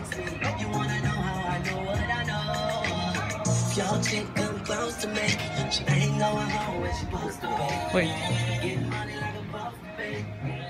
You wanna know how I know what I know? If your chick come close to me, she ain't going home when she supposed to be. Wait. Getting money like a boss, baby.